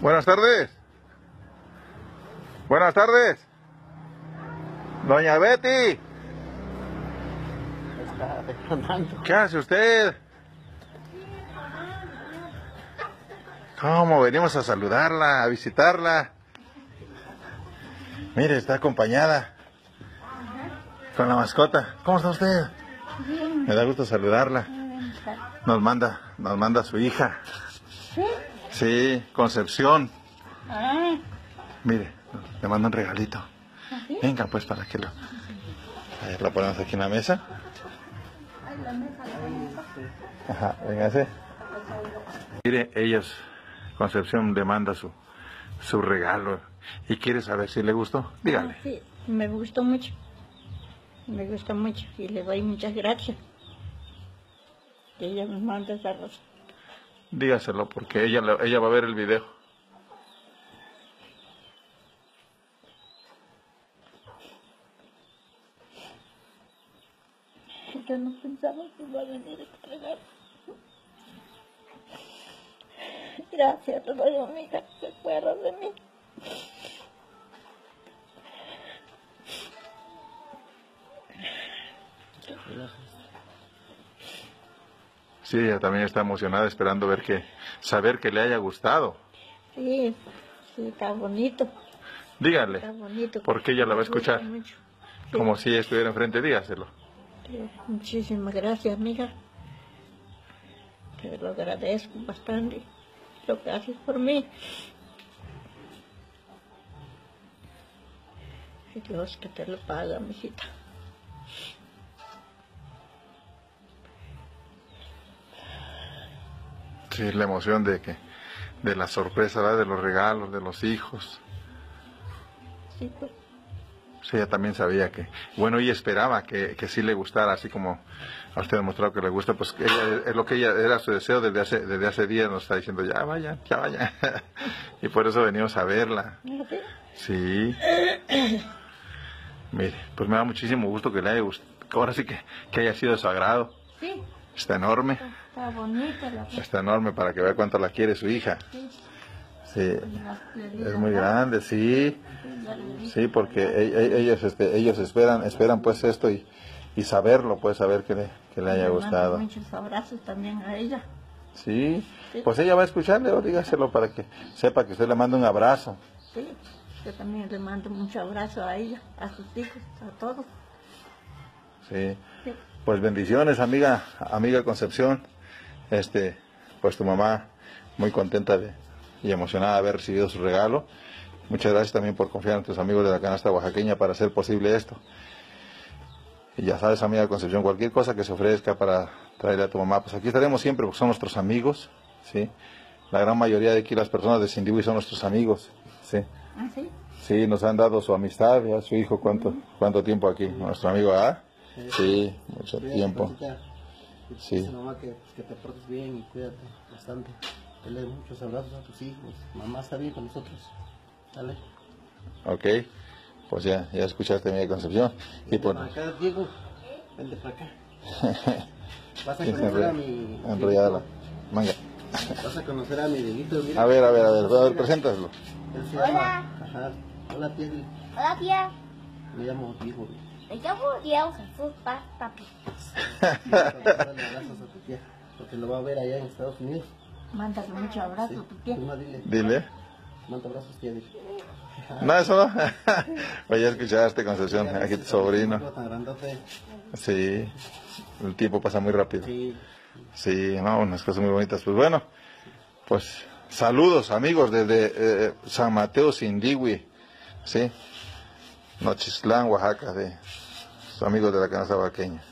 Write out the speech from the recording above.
Buenas tardes. Buenas tardes. Doña Betty. ¿Qué hace usted? ¿Cómo? Venimos a saludarla, a visitarla. Mire, está acompañada con la mascota. ¿Cómo está usted? Me da gusto saludarla. Nos manda a su hija. Sí, Concepción. Mire, le mando un regalito. Venga, pues, para que lo... A ver, lo ponemos aquí en la mesa. Ajá, véngase. Mire, Concepción le manda su regalo. ¿Y quiere saber si le gustó? Dígale. Sí, me gustó mucho. Me gusta mucho y le doy muchas gracias. Que ella me manda esa rosa. Dígaselo, porque ella va a ver el video. Yo no pensaba que iba a venir este regalo. Gracias, te doy, amiga, que te acuerdas de mí. Sí, ella también está emocionada esperando saber que le haya gustado. Sí, está bonito. Dígale, Está bonito. porque ella la va a escuchar. Sí. Como si estuviera enfrente, dígaselo. Sí, muchísimas gracias, amiga. Te lo agradezco bastante, lo que haces por mí. Y Dios que te lo paga, mijita. Sí, la emoción de la sorpresa, ¿verdad? De los regalos, de los hijos. Sí, pues. Sí, ella también sabía bueno, ella esperaba que sí le gustara, así como a usted ha demostrado que le gusta, pues es lo que ella era su deseo desde hace días, nos está diciendo, ya vayan. Y por eso venimos a verla. Sí. Mire, pues me da muchísimo gusto que le haya gustado, ahora sí que haya sido de su agrado. Sí. Está enorme. Está bonita la cosa. Está enorme para que vea cuánto la quiere su hija. Sí. Sí. Es muy grande, sí. Sí, porque ellos esperan pues esto y saberlo, pues saber que le haya gustado. Muchos abrazos también a ella. Sí, pues ella va a escucharle, o dígaselo para que sepa que usted le manda un abrazo. Sí, yo también le mando mucho abrazo a ella, a sus hijos, a todos. Sí, pues bendiciones, amiga Concepción. Pues tu mamá muy contenta y emocionada de haber recibido su regalo. Muchas gracias también por confiar en tus amigos de la canasta oaxaqueña para hacer posible esto. Y ya sabes, amiga Concepción, cualquier cosa que se ofrezca para traerle a tu mamá, pues aquí estaremos siempre porque son nuestros amigos, ¿sí? La gran mayoría de aquí, las personas de Sindihui son nuestros amigos, ¿sí? ¿Ah, sí? Sí, nos han dado su amistad, ya su hijo, ¿cuánto tiempo aquí? Nuestro amigo, ¿ah? Sí, mucho tiempo. Sí. Mamá, que te portes bien y cuídate bastante. Dale muchos abrazos a tus hijos. Mamá está bien con nosotros. Dale. Ok, pues ya escuchaste, amiga Concepción. Vente para acá, Diego. Vente para acá. Vas a conocer a mi... Enrollada la manga. Vas a conocer a mi Dieguito. A ver, preséntaselo. Él se llama... Ajá. Hola, tía. Hola, tía. Me llamo Diego. Me llamo Diego Jesús Paz Papi. Dale abrazos a tu tía, porque lo va a ver allá en Estados Unidos. Mándale mucho abrazo a tu tía. No, dile. Dile. Manda abrazos, tía. Dile. No, eso no. Pues ya escuchaste, Concepción, aquí tu sobrino. Sí, el tiempo pasa muy rápido. Sí, no, unas cosas muy bonitas. Pues bueno, pues saludos amigos desde San Mateo Sindihui, sí, Nochistlán, Oaxaca, de sus amigos de la canasta oaxaqueña.